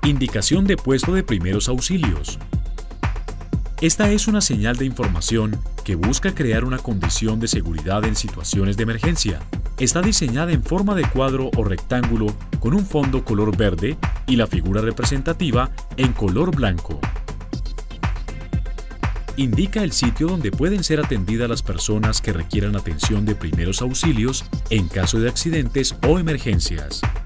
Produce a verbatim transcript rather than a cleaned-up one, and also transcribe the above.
Indicación de puesto de primeros auxilios. Esta es una señal de información que busca crear una condición de seguridad en situaciones de emergencia. Está diseñada en forma de cuadro o rectángulo con un fondo color verde y la figura representativa en color blanco. Indica el sitio donde pueden ser atendidas las personas que requieran atención de primeros auxilios en caso de accidentes o emergencias.